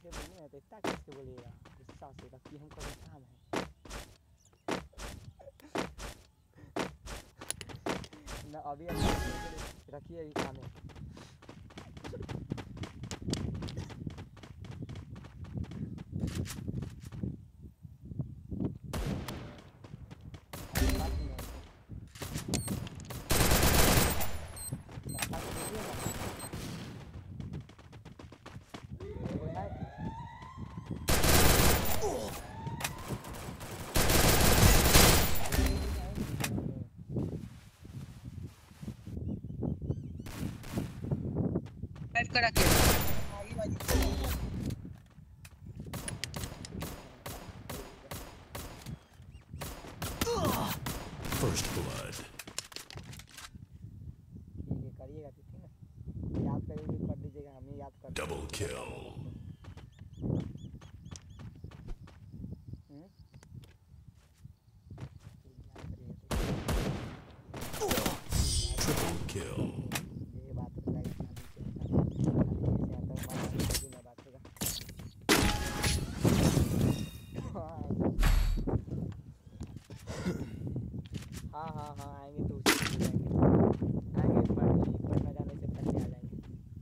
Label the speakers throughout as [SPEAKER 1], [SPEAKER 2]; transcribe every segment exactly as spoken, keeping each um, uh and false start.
[SPEAKER 1] से बोलिए तो इतना किसके बोलिएगा गुस्सा से रखिए हमको भी काम है ना अभी रखिए अभी काम है
[SPEAKER 2] करा के
[SPEAKER 3] First blood.
[SPEAKER 1] ठीक है करिएगा ठीक है ना याद करिए कर दीजिएगा हमें याद कर
[SPEAKER 3] Double kill. Triple kill.
[SPEAKER 1] ये बात हो जाएगी हाँ हाँ हाँ आएंगे तो उसी से जाएंगे आएंगे पढ़ना जाने से पहले आ जाएंगे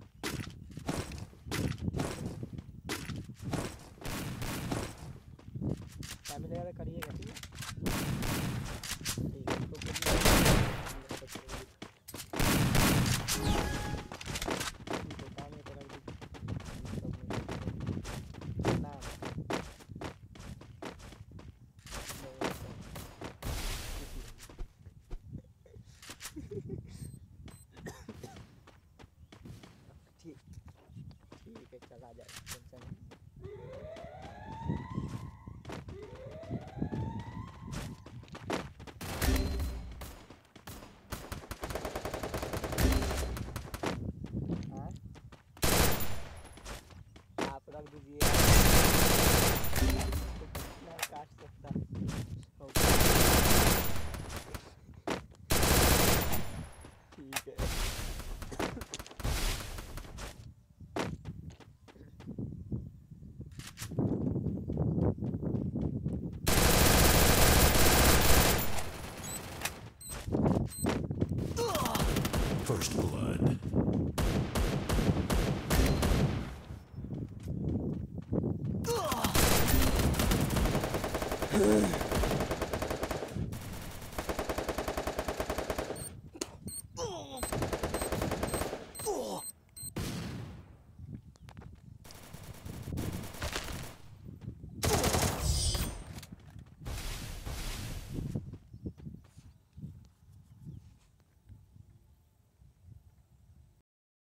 [SPEAKER 1] टाइम मिलेगा तो करिएगा ठीक है ठीक है तो ठीक ठीक है चला जाए टेंशन नहीं हाँ आप रख दीजिए काट सकता ठीक है
[SPEAKER 3] First blood.